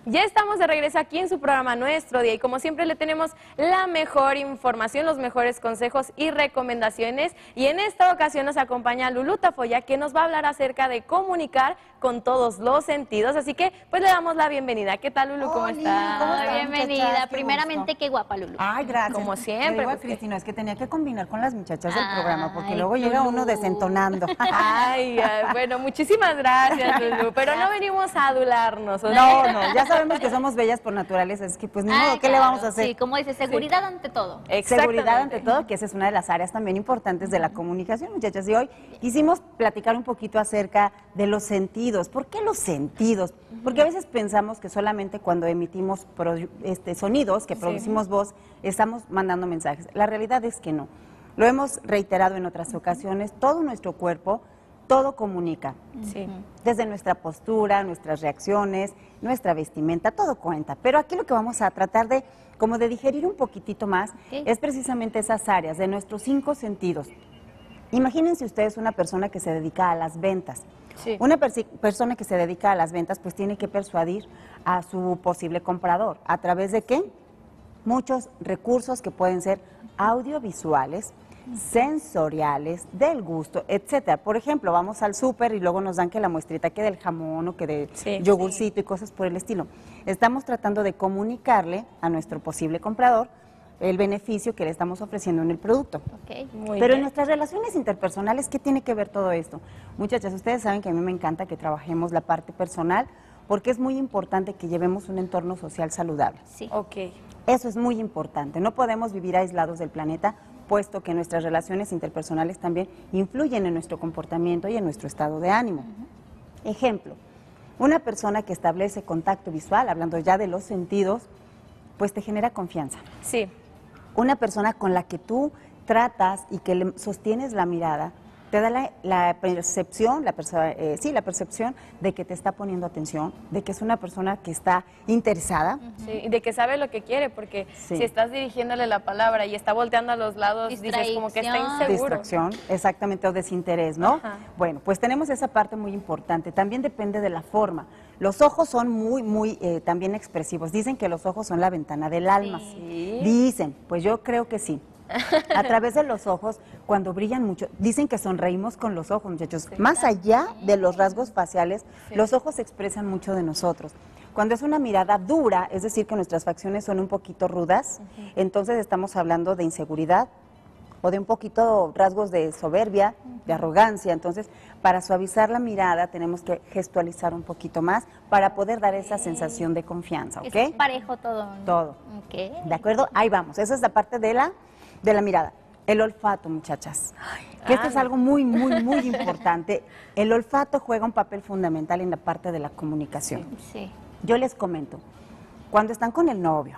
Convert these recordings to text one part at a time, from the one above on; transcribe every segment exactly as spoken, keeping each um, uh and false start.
Ya estamos de regreso aquí en su programa Nuestro Día y como siempre le tenemos la mejor información, los mejores consejos y recomendaciones, y en esta ocasión nos acompaña Lulú Tafoya, que nos va a hablar acerca de comunicar con todos los sentidos, así que pues le damos la bienvenida. ¿Qué tal, Lulú? ¿Cómo estás? ¿Cómo estás, Bienvenida. muchachas? Qué Primeramente, gusto. qué guapa, Lulú. Ay, gracias. Como siempre, Le digo a pues, Cristina, es que tenía que combinar con las muchachas del Ay, programa, porque luego Lulú. llega uno desentonando. Ay, ay, bueno, muchísimas gracias, Lulú, pero no venimos a adularnos. ¿o No, no, ya sabemos que somos bellas por naturaleza, es que pues ni modo, Ay, ¿qué le claro, vamos a hacer? Sí, como dice, seguridad ante todo. Seguridad ante todo, que esa es una de las áreas también importantes de la comunicación, muchachas. Y hoy quisimos platicar un poquito acerca de los sentidos. ¿Por qué los sentidos? Porque a veces pensamos que solamente cuando emitimos pro- este, sonidos, que producimos voz, estamos mandando mensajes. La realidad es que no. Lo hemos reiterado en otras ocasiones, todo nuestro cuerpo, todo comunica. Sí. Desde nuestra postura, nuestras reacciones, nuestra vestimenta, todo cuenta. Pero aquí lo que vamos a tratar de, como de digerir un poquitito más, Ok. es precisamente esas áreas de nuestros cinco sentidos. Imagínense ustedes una persona que se dedica a las ventas. Sí. Una persi- persona que se dedica a las ventas, pues tiene que persuadir a su posible comprador. ¿A través de qué? Muchos recursos que pueden ser audiovisuales, sensoriales, del gusto, etcétera. Por ejemplo, vamos al súper y luego nos dan que la muestrita que del jamón o que de Sí, yogurcito y cosas por el estilo. Estamos tratando de comunicarle a nuestro posible comprador el beneficio que le estamos ofreciendo en el producto. Ok. Muy Pero en bien. nuestras relaciones interpersonales, ¿qué tiene que ver todo esto? Muchachas, ustedes saben que a mí me encanta que trabajemos la parte personal porque es muy importante que llevemos un entorno social saludable. Sí. Ok. Eso es muy importante. No podemos vivir aislados del planeta, puesto que nuestras relaciones interpersonales también influyen en nuestro comportamiento y en nuestro estado de ánimo. Ejemplo, una persona que establece contacto visual, hablando ya de los sentidos, pues te genera confianza. Sí. Una persona con la que tú tratas y que le sostienes la mirada, te da la, la percepción, la perce- eh, sí, la percepción de que te está poniendo atención, de que es una persona que está interesada. Sí, y de que sabe lo que quiere, porque Sí. si estás dirigiéndole la palabra y está volteando a los lados, dices como que está Distracción. inseguro. Distracción, exactamente, o desinterés, ¿no? Ajá. Bueno, pues tenemos esa parte muy importante. También depende de la forma. Los ojos son muy, muy eh, también expresivos. Dicen que los ojos son la ventana del alma. Sí. Dicen, pues yo creo que sí. A través de los ojos, cuando brillan mucho, dicen que sonreímos con los ojos, muchachos. Más allá de los rasgos faciales, los ojos expresan mucho de nosotros. Cuando es una mirada dura, es decir, que nuestras facciones son un poquito rudas, entonces estamos hablando de inseguridad o de un poquito rasgos de soberbia, de arrogancia. Entonces, para suavizar la mirada tenemos que gestualizar un poquito más para poder dar esa sensación de confianza, Es ¿ok? parejo todo. ¿no? Todo. Ok. ¿De acuerdo? Ahí vamos. Esa es la parte de la, de la mirada. El olfato, muchachas. Que esto es algo muy, muy, muy importante. El olfato juega un papel fundamental en la parte de la comunicación. Sí. Yo les comento, cuando están con el novio,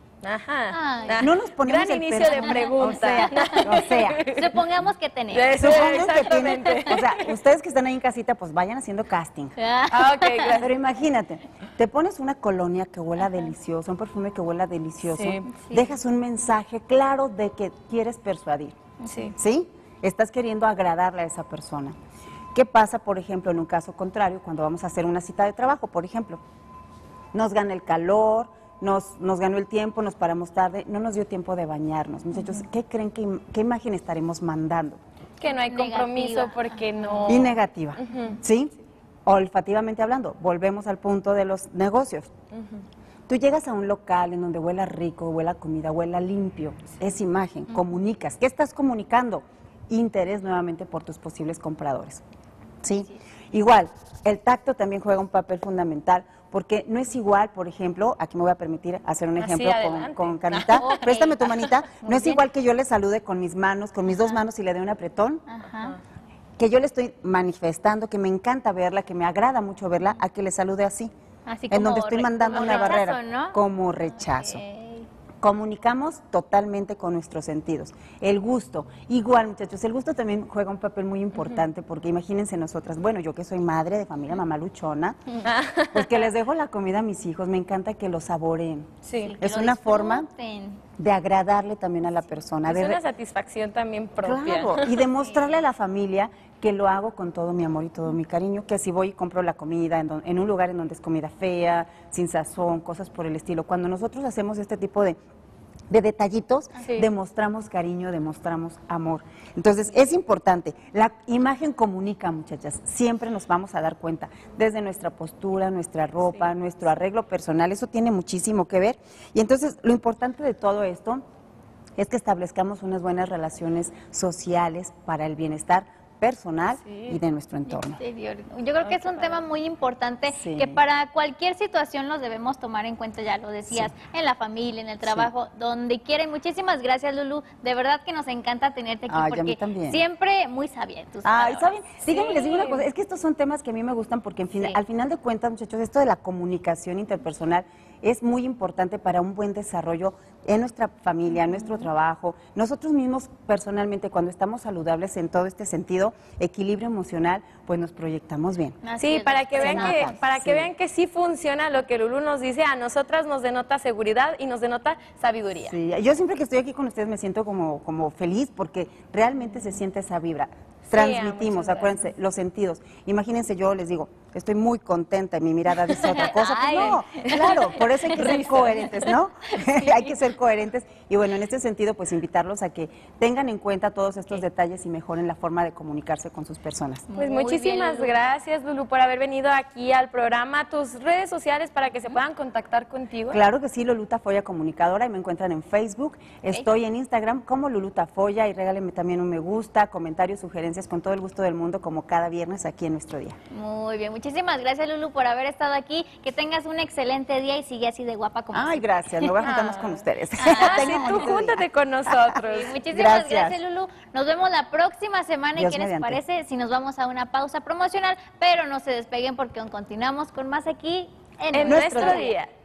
Ajá. Ay. Ah, no nos ponemos Gran el inicio pelo- de pregunta. O sea, o sea, Supongamos que tenemos. Eso, supongo que tienen, exactamente. o sea, ustedes que están ahí en casita, pues vayan haciendo casting. Ah, ok, gracias. Pero imagínate, te pones una colonia que huela delicioso, un perfume que huela delicioso, Sí, sí. dejas un mensaje claro de que quieres persuadir, Sí. ¿sí? Estás queriendo agradarle a esa persona. ¿Qué pasa, por ejemplo, en un caso contrario, cuando vamos a hacer una cita de trabajo, por ejemplo? Nos gana el calor, nos, nos ganó el tiempo, nos paramos tarde, no nos dio tiempo de bañarnos. Muchachos, ¿qué creen que im- qué imagen estaremos mandando? Que no hay compromiso Negativa. porque no. Y negativa, ¿sí? Olfativamente hablando, volvemos al punto de los negocios. Tú llegas a un local en donde huela rico, huela comida, huela limpio, es imagen, comunicas. ¿Qué estás comunicando? Interés nuevamente por tus posibles compradores, ¿sí? Igual, el tacto también juega un papel fundamental, porque no es igual, por ejemplo, aquí me voy a permitir hacer un Así, ejemplo con, adelante. con Carlita. Ok. Préstame tu manita. Muy No es bien. igual que yo le salude con mis manos, con mis dos manos y le dé un apretón, Ajá. que yo le estoy manifestando, que me encanta verla, que me agrada mucho verla, a que le salude así. Así en como donde estoy re- mandando como una rechazo, barrera. ¿no? Como rechazo. Ok. Comunicamos totalmente con nuestros sentidos. El gusto, igual muchachos, el gusto también juega un papel muy importante porque imagínense nosotras, bueno, yo que soy madre de familia, mamá luchona, pues que les dejo la comida a mis hijos, me encanta que lo saboreen. Sí. Que Es lo una forma disfruten. de agradarle también a la persona. Es de una satisfacción también propia. Claro, y demostrarle a la familia que lo hago con todo mi amor y todo mi cariño, que si voy y compro la comida en, don, en un lugar en donde es comida fea, sin sazón, cosas por el estilo. Cuando nosotros hacemos este tipo de de detallitos, sí. demostramos cariño, demostramos amor. Entonces, es importante. La imagen comunica, muchachas. Siempre nos vamos a dar cuenta, desde nuestra postura, nuestra ropa, sí. nuestro arreglo personal. Eso tiene muchísimo que ver. Y entonces, lo importante de todo esto es que establezcamos unas buenas relaciones sociales para el bienestar personal sí. y de nuestro entorno. Interior. Yo creo que es un tema muy importante sí. que para cualquier situación los debemos tomar en cuenta, ya lo decías, sí. en la familia, en el trabajo, sí. donde quiera. Y muchísimas gracias, Lulú. De verdad que nos encanta tenerte aquí Ay, porque siempre muy sabia en tus Ay, ¿saben? Sí. Díganme, les digo una cosa, es que estos son temas que a mí me gustan porque en fin, sí. al final de cuentas, muchachos, esto de la comunicación interpersonal es muy importante para un buen desarrollo en nuestra familia, en nuestro trabajo. Nosotros mismos personalmente, cuando estamos saludables en todo este sentido, equilibrio emocional, pues nos proyectamos bien. Sí, para que vean que para que vean que sí funciona lo que Lulú nos dice, a nosotras nos denota seguridad y nos denota sabiduría. Sí, yo siempre que estoy aquí con ustedes me siento como, como feliz porque realmente se siente esa vibra. Transmitimos, sí, acuérdense, los sentidos. Imagínense, yo les digo, estoy muy contenta y mi mirada dice otra cosa. Pues no, claro, por eso hay que ser coherentes, ¿no? Sí. Hay que ser coherentes. Y bueno, en este sentido, pues invitarlos a que tengan en cuenta todos estos sí. detalles y mejoren la forma de comunicarse con sus personas. Pues muy muchísimas bien, gracias, Lulú, por haber venido aquí al programa. Tus redes sociales para que se puedan contactar contigo. Claro que sí, Lulú Tafolla Comunicadora, y me encuentran en Facebook. Okay. Estoy en Instagram como Lulú Tafolla y regálenme también un me gusta, comentarios, sugerencias, con todo el gusto del mundo, como cada viernes aquí en Nuestro Día. Muy bien, muchísimas gracias, Lulú, por haber estado aquí. Que tengas un excelente día y sigue así de guapa como Ay, siempre. Gracias, me voy a juntar más con ustedes. Ah, sí, tú júntate día. Con nosotros. Sí, muchísimas gracias. gracias, Lulú. Nos vemos la próxima semana. Dios ¿Y qué les mediante. parece si nos vamos a una pausa promocional? Pero no se despeguen porque continuamos con más aquí en, en Nuestro, nuestro día. día.